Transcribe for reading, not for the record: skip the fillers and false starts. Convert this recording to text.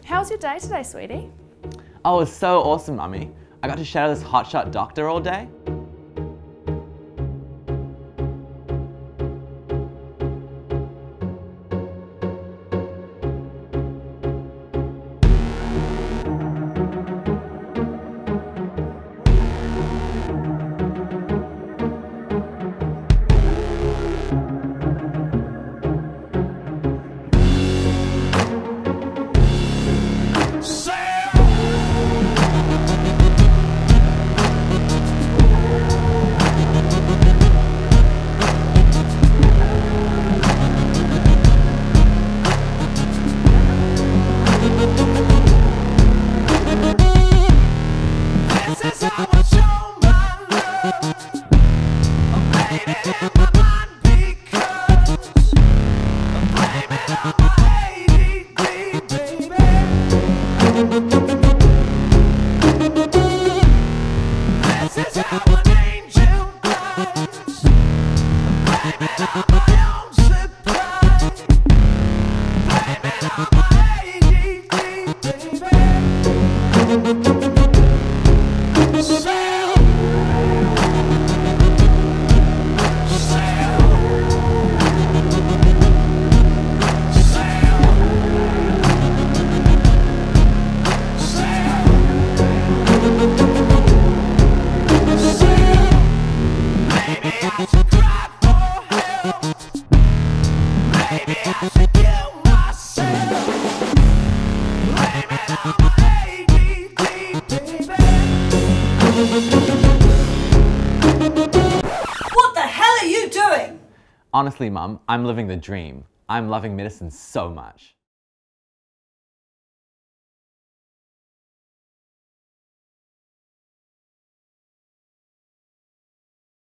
How was your day today, sweetie? Oh, it was so awesome, Mummy. I got to shadow this hotshot doctor all day. What the hell are you doing? Honestly, Mum, I'm living the dream. I'm loving medicine so much.